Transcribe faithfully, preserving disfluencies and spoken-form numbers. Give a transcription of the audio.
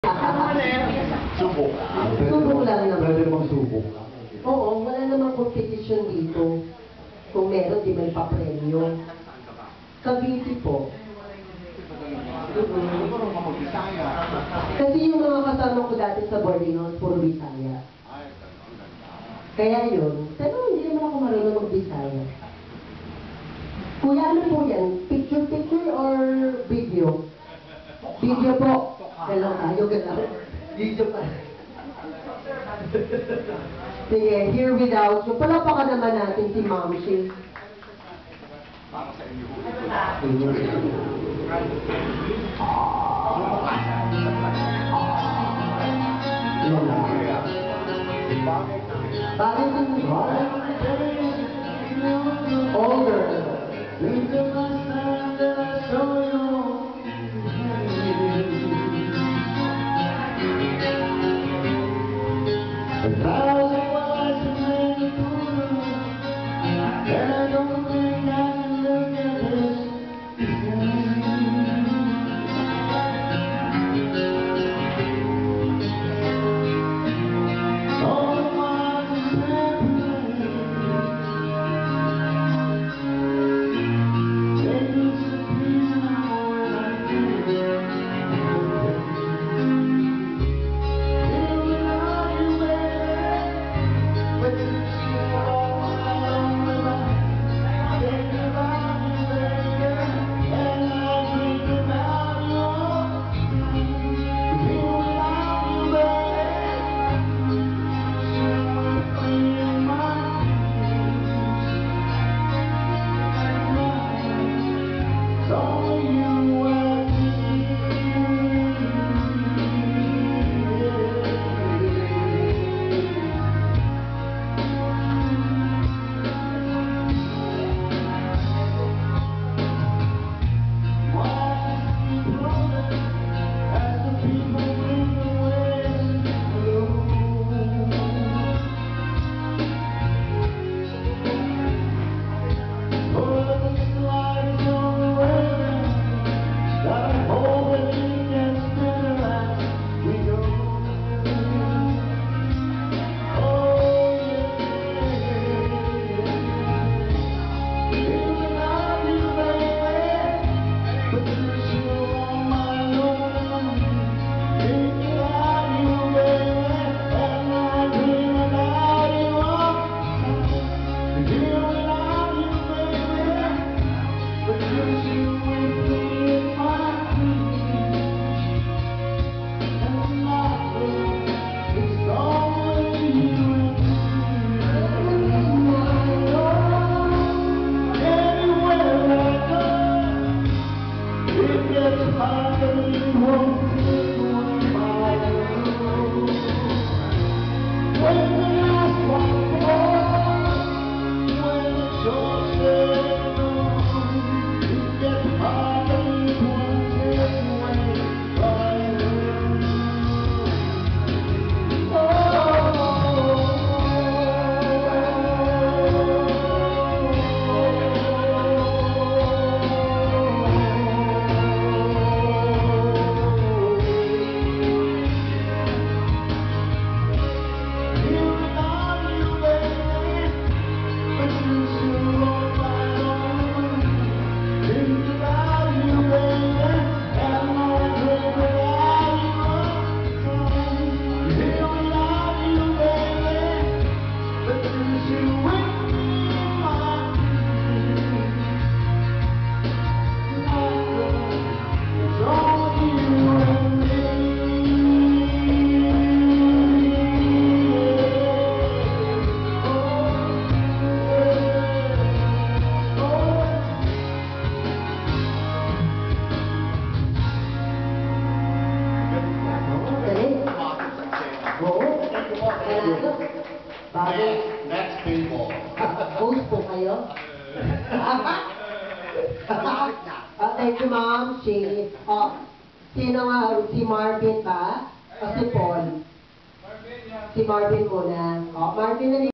Subok. Subok lang naman. Pwede namang subok. Oo, wala namang competition dito. Kung meron, di may papremyo. Cavite po. Kasi yung mga kasama ko dati sa boarding house, puro Bisaya. Kaya yun, pero hindi naman ako marunong mag-Bisaya. Kuya, ano po yan? Picture-picture or video? Video po. Galaw tayo, galaw. Video pa. Sige, here without you. Palapakan naman natin si Ma'am Shi. Para sa inyo. Bakit hindi? Older. Next table. Host po kayo? Ah, thank you, Ma'am. Si, oh, sino nga? Si Marvin ba? O si Paul? Si Marvin muna. Oh, Marvin,